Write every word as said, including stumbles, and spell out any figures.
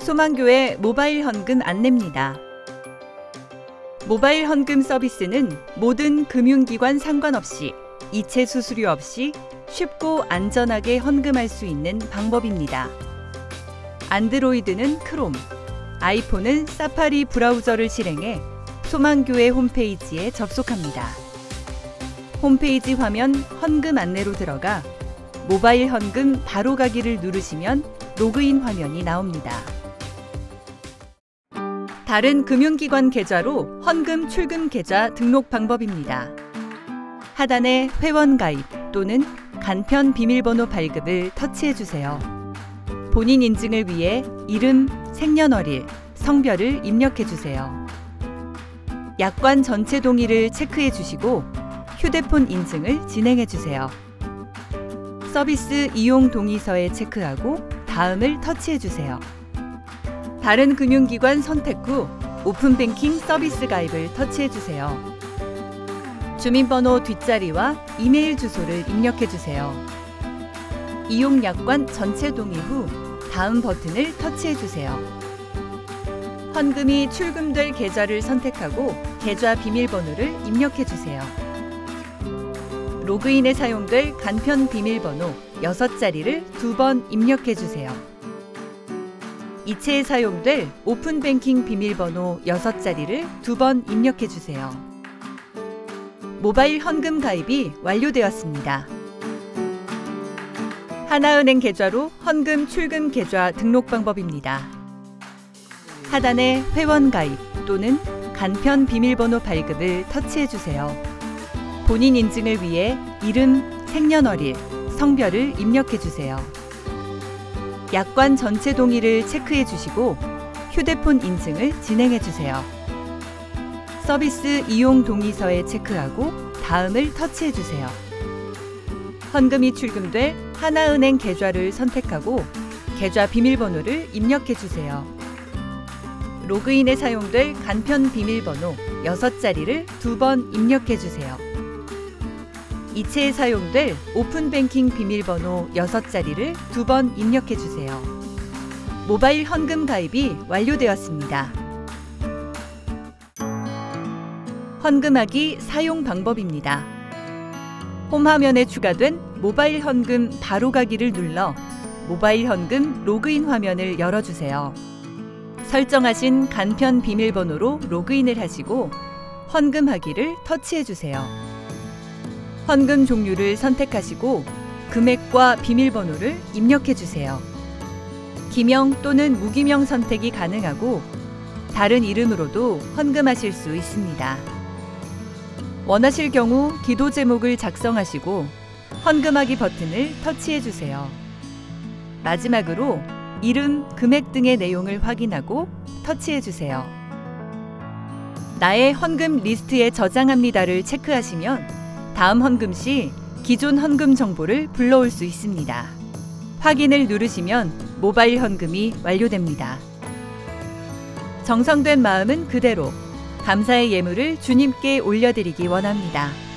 소망교회 모바일 헌금 안내입니다. 모바일 헌금 서비스는 모든 금융기관 상관없이 이체 수수료 없이 쉽고 안전하게 헌금할 수 있는 방법입니다. 안드로이드는 크롬, 아이폰은 사파리 브라우저를 실행해 소망교회 홈페이지에 접속합니다. 홈페이지 화면 헌금 안내로 들어가 모바일 헌금 바로 가기를 누르시면 로그인 화면이 나옵니다. 다른 금융기관 계좌로 헌금 출금 계좌 등록 방법입니다. 하단에 회원 가입 또는 간편 비밀번호 발급을 터치해 주세요. 본인 인증을 위해 이름, 생년월일, 성별을 입력해 주세요. 약관 전체 동의를 체크해 주시고 휴대폰 인증을 진행해 주세요. 서비스 이용 동의서에 체크하고 다음을 터치해 주세요. 다른 금융기관 선택 후 오픈뱅킹 서비스 가입을 터치해 주세요. 주민번호 뒷자리와 이메일 주소를 입력해 주세요. 이용 약관 전체 동의 후 다음 버튼을 터치해 주세요. 헌금이 출금될 계좌를 선택하고 계좌 비밀번호를 입력해 주세요. 로그인에 사용될 간편 비밀번호 여섯 자리를 두 번 입력해 주세요. 이체에 사용될 오픈뱅킹 비밀번호 여섯 자리를 두 번 입력해 주세요. 모바일 헌금 가입이 완료되었습니다. 하나은행 계좌로 헌금 출금 계좌 등록 방법입니다. 하단에 회원 가입 또는 간편 비밀번호 발급을 터치해 주세요. 본인 인증을 위해 이름, 생년월일, 성별을 입력해 주세요. 약관 전체 동의를 체크해 주시고 휴대폰 인증을 진행해 주세요. 서비스 이용 동의서에 체크하고 다음을 터치해 주세요. 헌금이 출금될 하나은행 계좌를 선택하고 계좌 비밀번호를 입력해 주세요. 로그인에 사용될 간편 비밀번호 여섯 자리를 두 번 입력해 주세요. 이체에 사용될 오픈뱅킹 비밀번호 여섯 자리를 두 번 입력해 주세요. 모바일 헌금 가입이 완료되었습니다. 헌금하기 사용 방법입니다. 홈 화면에 추가된 모바일 헌금 바로 가기를 눌러 모바일 헌금 로그인 화면을 열어주세요. 설정하신 간편 비밀번호로 로그인을 하시고 헌금하기를 터치해 주세요. 헌금 종류를 선택하시고 금액과 비밀번호를 입력해 주세요. 기명 또는 무기명 선택이 가능하고 다른 이름으로도 헌금하실 수 있습니다. 원하실 경우 기도 제목을 작성하시고 헌금하기 버튼을 터치해 주세요. 마지막으로 이름, 금액 등의 내용을 확인하고 터치해 주세요. 나의 헌금 리스트에 저장합니다를 체크하시면 다음 헌금 시 기존 헌금 정보를 불러올 수 있습니다. 확인을 누르시면 모바일 헌금이 완료됩니다. 정성된 마음은 그대로 감사의 예물을 주님께 올려드리기 원합니다.